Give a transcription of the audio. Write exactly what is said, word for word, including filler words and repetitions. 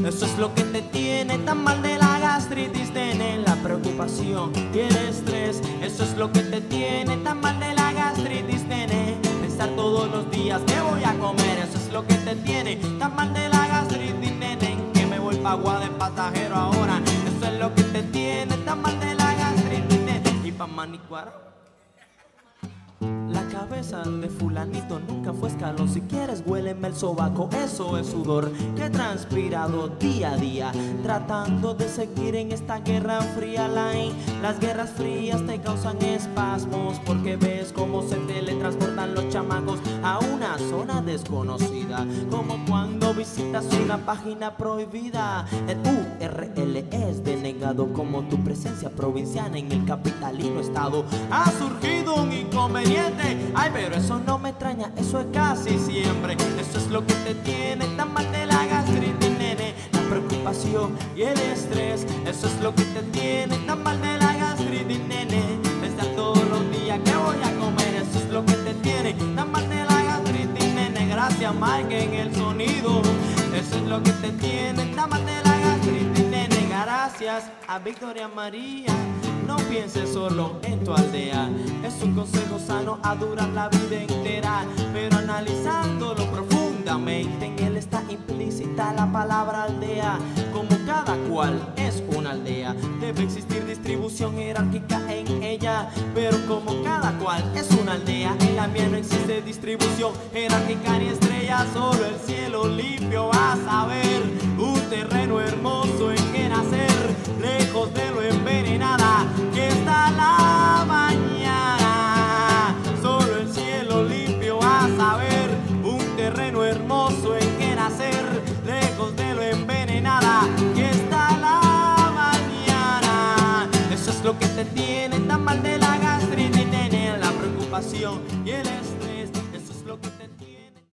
Eso es lo que te tiene tan mal de la gastritis, nene. La preocupación y el estrés. Eso es lo que te tiene tan mal de la gastritis, nene. Pensar todos los días que voy a comer. Eso es lo que te tiene tan mal de la gastritis, nene. Que me voy pa' agua de pasajero ahora. Eso es lo que te tiene tan mal de la gastritis, nene. Y pa' manicuar la cabeza de fulanito nunca fue escalón. Si quieres huéleme el sobaco, eso es sudor que he transpirado día a día, tratando de seguir en esta guerra fría line. Las guerras frías te causan espasmos, porque ves cómo se teletransportan los chamacos a una zona desconocida, como cuando visitas una página prohibida. El U R L es denegado, como tu presencia provinciana en el capitalino estado. Ha surgido un inconveniente. Ay, pero eso no me extraña, eso es casi siempre. Eso es lo que te tiene tan mal de la gastritis, nene. La preocupación y el estrés. Eso es lo que te tiene tan mal de la gastritis, nene. Pensar todos los días que voy a comer. Eso es lo que te tiene tan mal de la gastritis, nene. Gracias, Mike, en el sonido. Eso es lo que te tiene tan mal de la gastritis, nene. Gracias a Victoria María. No pienses solo en tu aldea, es un consejo sano a durar la vida entera. Pero analizándolo profundamente, en él está implícita la palabra aldea. Como cada cual es una aldea, debe existir distribución jerárquica en ella. Pero como cada cual es una aldea, en la mía no existe distribución jerárquica ni estrella. Solo el cielo limpio vas a ver, un terreno hermoso en que nacer, lejos de lo envenenada que está la mañana. Solo el cielo limpio vas a ver, un terreno hermoso en que nacer, lejos de lo envenenada que está la mañana. Eso es lo que te tiene tan mal de la gastritis, nene. La preocupación y el